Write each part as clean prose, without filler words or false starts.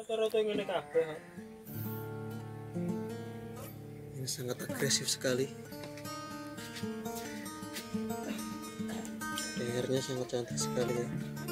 Rata-rata ngene kabeh. Ini sangat agresif sekali. Lehernya sangat cantik sekali ya.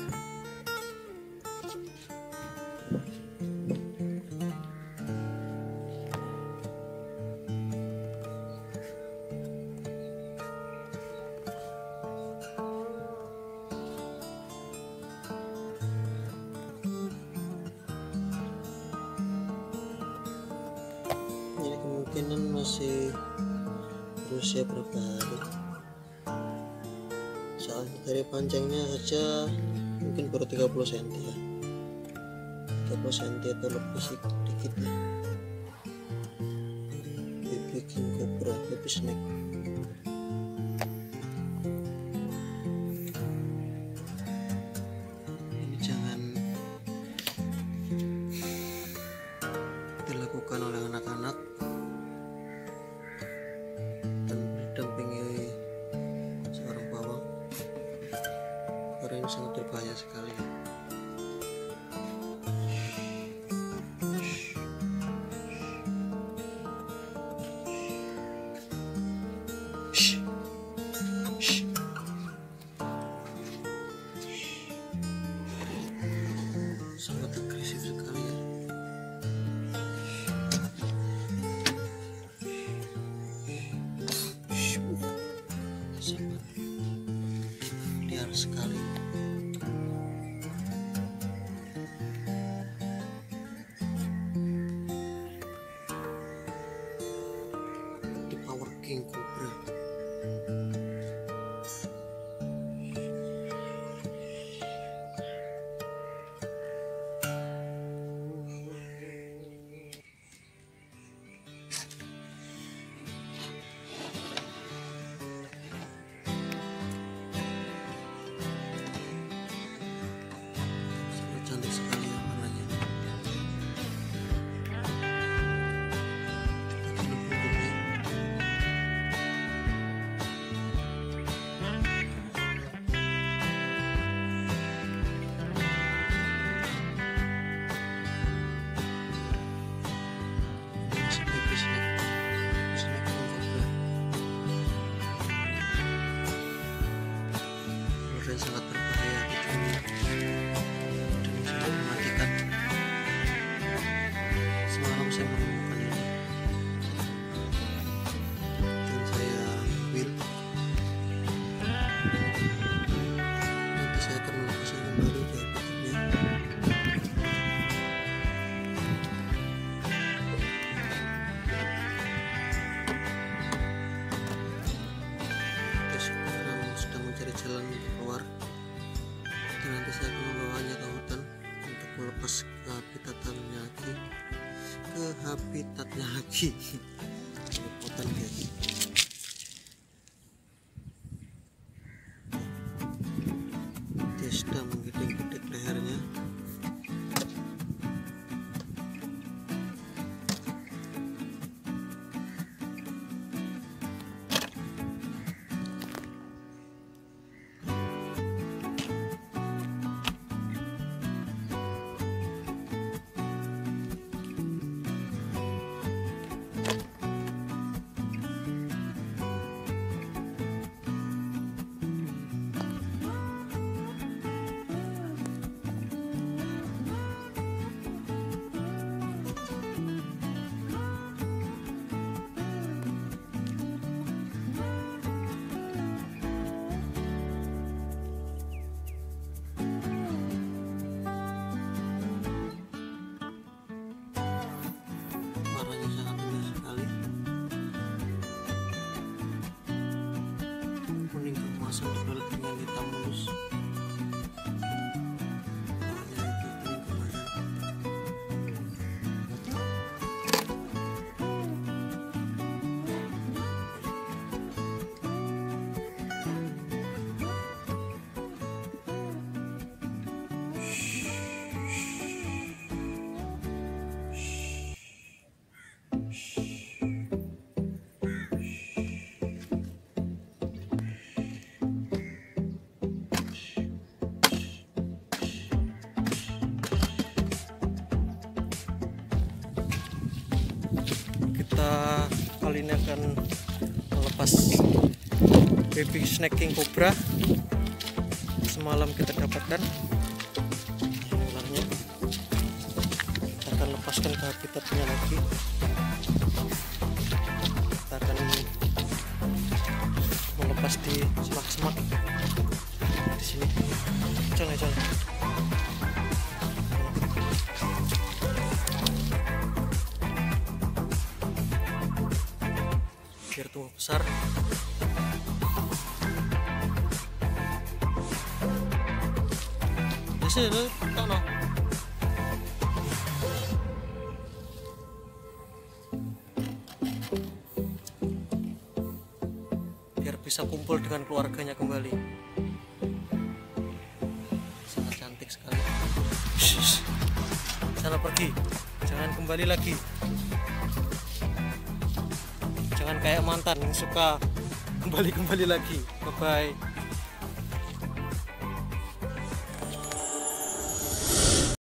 Ini kemungkinan masih berusia berapa hari, soalnya dari panjangnya saja mungkin baru 30 cm ya, 30 cm atau lebih sedikit ya. Baby king cobra, baby snake. Ini jangan dilakukan oleh anak-anak dan didampingi seorang pawang, karena ini sangat berbahaya sekali ya. Sangat agresif sekali ya. Sangat liar sekali. The Power King Cobra. Cantik sekali ya warnanya. Ini punggungnya. Ini masih baby snake. Baby snake king cobra. Udah sangat berbahaya gitu. Dan bisa mematikan. Semalam saya menemukan ini dan saya ambil. Nanti saya akan melepasnya kembali di habitatnya. Dia sekarang sedang mencari jalan untuk keluar, dan nanti saya akan membawanya ke hutan untuk melepas ke habitatnya lagi. Hutan guys. Dia sedang menggidik-gidik lehernya. ini akan melepas baby snake king cobra. Semalam kita dapatkan ularnya. Kita akan lepaskan ke habitatnya lagi. Kita akan melepas di semak-semak di sini. Jangan. Biar tumbuh besar. Biasa tak no. Biar bisa kumpul dengan keluarganya kembali. Sangat cantik sekali. Sana pergi, jangan kembali lagi. Jangan kayak mantan yang suka kembali lagi. Bye bye.